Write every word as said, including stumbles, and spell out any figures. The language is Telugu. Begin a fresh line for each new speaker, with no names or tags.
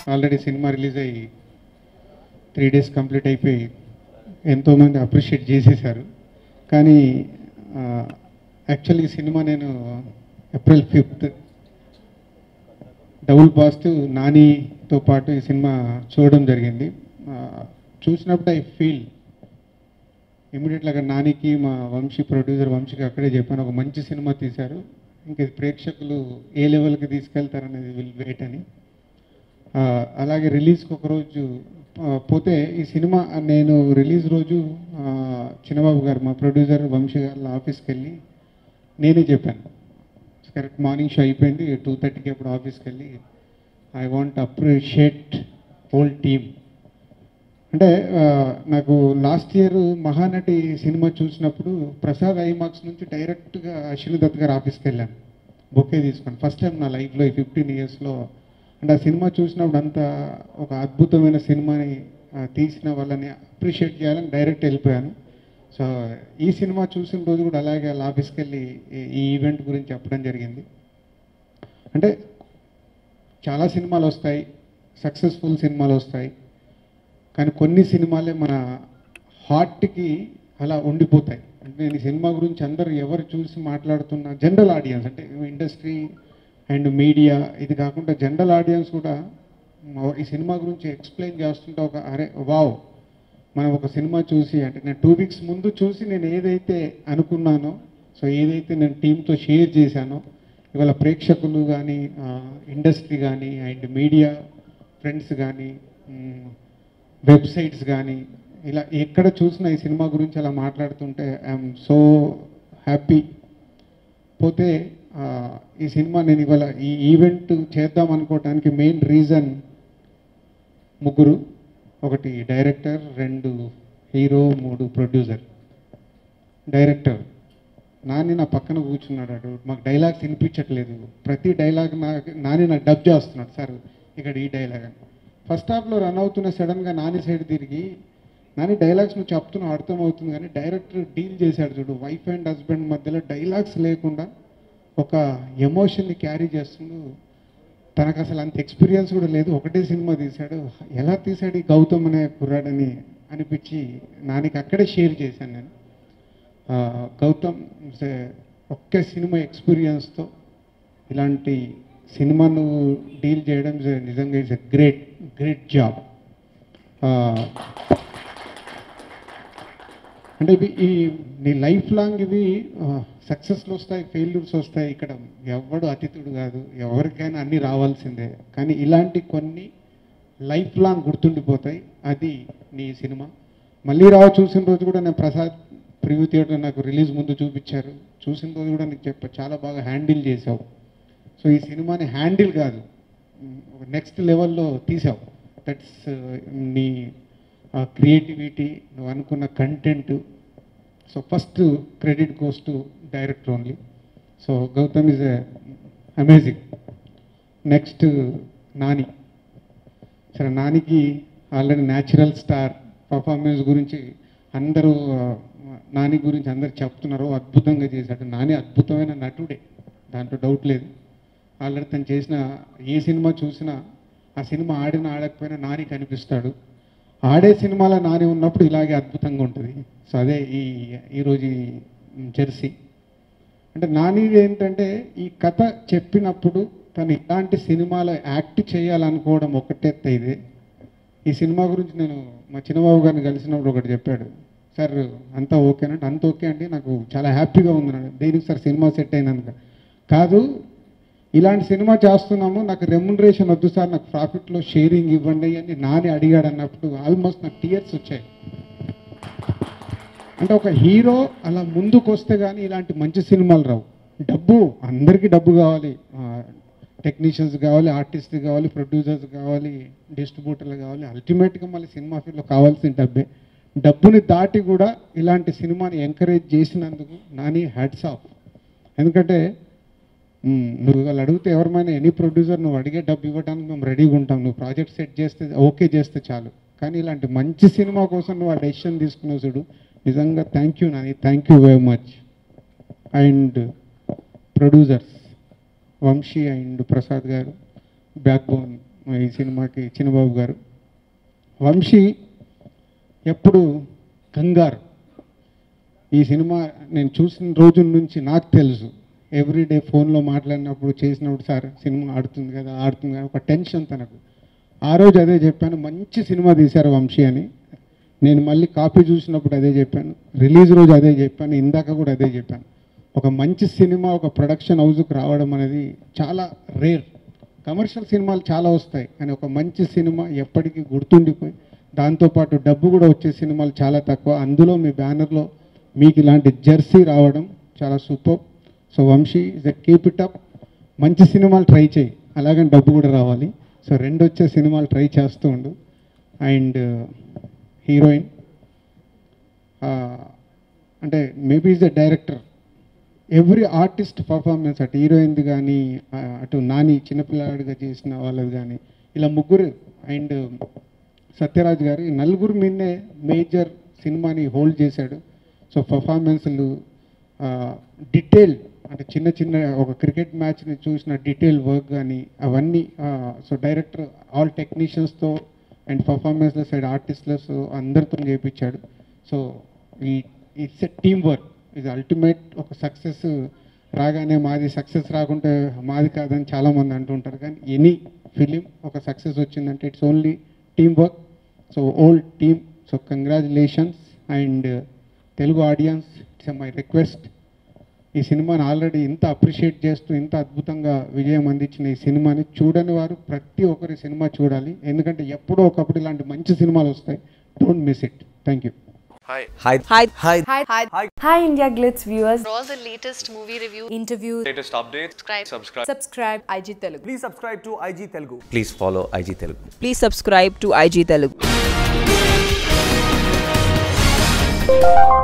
ఆల్రెడీ సినిమా రిలీజ్ అయ్యి త్రీ డేస్ కంప్లీట్ అయిపోయి ఎంతోమంది అప్రిషియేట్ చేసేసారు. కానీ యాక్చువల్లీ ఈ సినిమా నేను ఏప్రిల్ ఫిఫ్త్ డబుల్ పాజిటివ్ నానితో పాటు ఈ సినిమా చూడడం జరిగింది. చూసినప్పుడు ఐ ఫీల్ ఇమీడియట్గా నానికి మా వంశీ ప్రొడ్యూసర్ వంశీకి అక్కడే చెప్పాను, ఒక మంచి సినిమా తీశారు, ఇంక ప్రేక్షకులు ఏ లెవెల్కి తీసుకెళ్తారనేది విల్ వెయిట్ అని. అలాగే రిలీజ్కి ఒకరోజు పోతే ఈ సినిమా నేను రిలీజ్ రోజు చిన్నబాబు గారు మా ప్రొడ్యూసర్ వంశీ గారు ఆఫీస్కి వెళ్ళి నేనే చెప్పాను, కరెక్ట్ మార్నింగ్ షో అయిపోయింది, టూ థర్టీకి అప్పుడు ఆఫీస్కి వెళ్ళి I want appreciate whole team. అంటే నాకు లాస్ట్ ఇయర్ మహానటి సినిమా చూసినప్పుడు ప్రసాద్ ఐమాక్స్ నుంచి డైరెక్ట్గా అశ్విని దత్ గారు ఆఫీస్కి వెళ్ళాను బొకే తీసుకొని, ఫస్ట్ టైం నా లైఫ్లో ఈ ఫిఫ్టీన్ ఇయర్స్లో. అంటే ఆ సినిమా చూసినప్పుడు అంత ఒక అద్భుతమైన సినిమాని తీసిన వాళ్ళని అప్రిషియేట్ చేయాలని డైరెక్ట్ వెళ్ళిపోయాను. సో ఈ సినిమా చూసిన రోజు కూడా అలాగే వాళ్ళ ఆఫీస్కి వెళ్ళి ఈ ఈవెంట్ గురించి చెప్పడం జరిగింది. అంటే చాలా సినిమాలు వస్తాయి, సక్సెస్ఫుల్ సినిమాలు వస్తాయి, కానీ కొన్ని సినిమాలే మన హార్ట్కి అలా ఉండిపోతాయి. అంటే నేను ఈ సినిమా గురించి అందరూ ఎవరు చూసి మాట్లాడుతున్నా జనరల్ ఆడియన్స్, అంటే ఇండస్ట్రీ అండ్ మీడియా ఇది కాకుండా జనరల్ ఆడియన్స్ కూడా ఈ సినిమా గురించి ఎక్స్ప్లెయిన్ చేస్తుంటే ఒక అరే వావ్, మనం ఒక సినిమా చూసి, అంటే నేను టూ వీక్స్ ముందు చూసి నేను ఏదైతే అనుకున్నానో, సో ఏదైతే నేను టీంతో షేర్ చేశానో, ఇవాళ ప్రేక్షకులు కానీ ఇండస్ట్రీ కానీ అండ్ మీడియా ఫ్రెండ్స్ కానీ వెబ్సైట్స్ కానీ ఇలా ఎక్కడ చూసినా ఈ సినిమా గురించి అలా మాట్లాడుతుంటే ఐఎమ్ సో హ్యాపీ. పోతే ఈ సినిమా నేను ఇవాళ ఈ ఈవెంట్ చేద్దాం అనుకోవటానికి మెయిన్ రీజన్ ముగ్గురు, ఒకటి డైరెక్టర్, రెండు హీరో, మూడు ప్రొడ్యూసర్. డైరెక్టర్ నాని నా పక్కన కూర్చున్నాడు, అటు మాకు డైలాగ్స్ వినిపించట్లేదు, ప్రతి డైలాగ్ నా నాని నాకు డబ్ చేస్తున్నాడు, సార్ ఇక్కడ ఈ డైలాగ్ అని. ఫస్ట్ హాఫ్లో రన్ అవుతున్న సడన్గా నాని సైడ్ తిరిగి నాని డైలాగ్స్ నువ్వు చెప్తున్నావు అర్థమవుతుంది, కానీ డైరెక్టర్ డీల్ చేశాడు చూడు, వైఫ్ అండ్ హస్బెండ్ మధ్యలో డైలాగ్స్ లేకుండా ఒక ఎమోషన్ని క్యారీ చేస్తుండు. తనకు అసలు అంత ఎక్స్పీరియన్స్ కూడా లేదు, ఒకటే సినిమా తీశాడు, ఎలా తీశాడు ఈ గౌతమ్ అనే కుర్రాడని అనిపించి నానికి అక్కడే షేర్ చేశాను నేను. గౌతమ్ ఒక్క సినిమా ఎక్స్పీరియన్స్తో ఇలాంటి సినిమాను డీల్ చేయడం నిజంగా it's a great great job. అంటే ఇవి ఈ నీ లైఫ్ లాంగ్ ఇవి సక్సెస్లు వస్తాయి, ఫెయిల్యూర్స్ వస్తాయి, ఇక్కడ ఎవడు అతిథుడు కాదు, ఎవరికైనా అన్నీ రావాల్సిందే, కానీ ఇలాంటి కొన్ని లైఫ్ లాంగ్ గుర్తుండిపోతాయి. అది నీ సినిమా. మళ్ళీ రావు చూసిన రోజు కూడా నేను ప్రసాద్ ప్రివ్యూ థియేటర్ నాకు రిలీజ్ ముందు చూపించారు, చూసిన రోజు కూడా నీకు చెప్పా చాలా బాగా హ్యాండిల్ చేసావు. సో ఈ సినిమాని హ్యాండిల్ కాదు నెక్స్ట్ లెవెల్లో తీసావు. దట్స్ నీ క్రియేటివిటీ, నువ్వు అనుకున్న content. So first credit goes to director only. So Gautam is amazing. Next Nani. సరే నానికి ఆల్రెడీ న్యాచురల్ స్టార్ పర్ఫార్మెన్స్ గురించి అందరూ నాని గురించి అందరు చెప్తున్నారు, అద్భుతంగా చేశాడు. నాని అద్భుతమైన నటుడే, దాంట్లో డౌట్ లేదు. ఆల్రెడీ తను చేసిన ఏ సినిమా చూసినా ఆ సినిమా ఆడినా ఆడకపోయినా నాని కనిపిస్తాడు. ఆడే సినిమాలో నాని ఉన్నప్పుడు ఇలాగే అద్భుతంగా ఉంటుంది. సో అదే ఈ ఈరోజు జెర్సీ. అంటే నాని ఏంటంటే ఈ కథ చెప్పినప్పుడు తను ఇలాంటి సినిమాలో యాక్ట్ చేయాలనుకోవడం ఒకటే ఇదే. ఈ సినిమా గురించి నేను మా చిన్నబాబు గారిని కలిసినప్పుడు ఒకటి చెప్పాడు, సార్ అంతా ఓకేనంటే అంత ఓకే అండి, నాకు చాలా హ్యాపీగా ఉందన్నాడు. దేనికి సార్ సినిమా సెట్ అయినందుకు కాదు, ఇలాంటి సినిమా చేస్తున్నాము, నాకు రెమ్యునరేషన్ వద్దు సార్, నాకు ప్రాఫిట్లో షేరింగ్ ఇవ్వండి అని నాని అడిగాడు అన్నప్పుడు ఆల్మోస్ట్ నాకు టీయర్స్ వచ్చాయి. అంటే ఒక హీరో అలా ముందుకు వస్తే కానీ ఇలాంటి మంచి సినిమాలు రావు. డబ్బు అందరికీ డబ్బు కావాలి, టెక్నీషియన్స్ కావాలి, ఆర్టిస్ట్ కావాలి, ప్రొడ్యూసర్స్ కావాలి, డిస్ట్రిబ్యూటర్లు కావాలి, అల్టిమేట్గా మళ్ళీ సినిమా ఫీల్డ్లో కావాల్సిన డబ్బే. డబ్బుని దాటి కూడా ఇలాంటి సినిమాని ఎంకరేజ్ చేసినందుకు నాని హ్యాట్స్ ఆఫ్. ఎందుకంటే నువ్వు వాళ్ళు అడిగితే ఎవరిమైనా ఎనీ ప్రొడ్యూసర్ నువ్వు అడిగే డబ్బు ఇవ్వడానికి మేము రెడీగా ఉంటాం, నువ్వు ప్రాజెక్ట్ సెట్ చేస్తే ఓకే చేస్తే చాలు, కానీ ఇలాంటి మంచి సినిమా కోసం నువ్వు ఆ డెసిషన్ తీసుకున్నావు చూడు, నిజంగా thank you Nani, thank you very much. And producers Vamsi and Prasad garu, back bone ఈ సినిమాకి చిన్నబాబు గారు. వంశీ ఎప్పుడు కంగారు. ఈ సినిమా నేను చూసిన రోజు నుంచి నాకు తెలుసు, ఎవ్రీడే ఫోన్లో మాట్లాడినప్పుడు చేసినప్పుడు సార్ సినిమా ఆడుతుంది కదా ఆడుతుంది కదా ఒక టెన్షన్ తనకు. ఆ రోజు అదే చెప్పాను, మంచి సినిమా తీశారు వంశీ అని. నేను మళ్ళీ కాపీ చూసినప్పుడు అదే చెప్పాను, రిలీజ్ రోజు అదే చెప్పాను, ఇందాక కూడా అదే చెప్పాను. ఒక మంచి సినిమా ఒక ప్రొడక్షన్ హౌస్కి రావడం అనేది చాలా రేర్. కమర్షియల్ సినిమాలు చాలా వస్తాయి, కానీ ఒక మంచి సినిమా ఎప్పటికీ గుర్తుండిపోయి దాంతోపాటు డబ్బు కూడా వచ్చే సినిమాలు చాలా తక్కువ. అందులో మీ బ్యానర్లో మీకు ఇలాంటి జెర్సీ రావడం చాలా super. So Vamsi is a keep it up. మంచి సినిమాలు ట్రై చేయి, అలాగని డబ్బు కూడా రావాలి. సో రెండు వచ్చే సినిమాలు ట్రై చేస్తూ ఉండు. అండ్ హీరోయిన్ అంటే maybe is the director. Every artist performance అటు హీరోయిన్ది కానీ అటు నాని చిన్నపిల్లాడిగా చేసిన వాళ్ళది కానీ ఇలా ముగ్గురు అండ్ సత్యరాజ్ గారు ఈ నలుగురు మీదనే మేజర్ సినిమాని హోల్డ్ చేశాడు. సో పర్ఫార్మెన్స్లు డీటెయిల్ అంటే చిన్న చిన్న ఒక క్రికెట్ మ్యాచ్ని చూసిన డీటెయిల్ వర్క్ కానీ అవన్నీ. సో డైరెక్టర్ ఆల్ టెక్నీషియన్స్తో అండ్ పర్ఫార్మెన్స్ల సైడ్ ఆర్టిస్ట్లతో అందరితో చేయించాడు. సో ఈ ఇట్స్ ఎ టీమ్ వర్క్, ఇది అల్టిమేట్. ఒక సక్సెస్ రాగానే మాది సక్సెస్ రాకుంటే మాది కాదని చాలామంది అంటుంటారు, కానీ ఎనీ ఫిలిం ఒక సక్సెస్ వచ్చిందంటే it's only team work. So whole team, so congratulations. And Telugu audience, it's my request, ఈ సినిమాని ఆల్రెడీ ఇంత అప్రిషియేట్ చేస్తూ ఇంత అద్భుతంగా విజయం అందించిన ఈ సినిమాని చూడని వారు ప్రతి ఒక్కరి సినిమా చూడాలి, ఎందుకంటే ఎప్పుడో ఒకప్పుడు ఇలాంటి మంచి సినిమాలు వస్తాయి. Don't miss it. Thank you.
Hi. Hi. Hi. Hi. Hi. Hi.
Hi. Hi India Glitz viewers.
For all the latest movie review,
Interviews,
Latest updates.
subscribe.
Subscribe.
subscribe I G Telugu.
Please subscribe to I G Telugu.
Please follow I G Telugu.
Please subscribe to I G Telugu.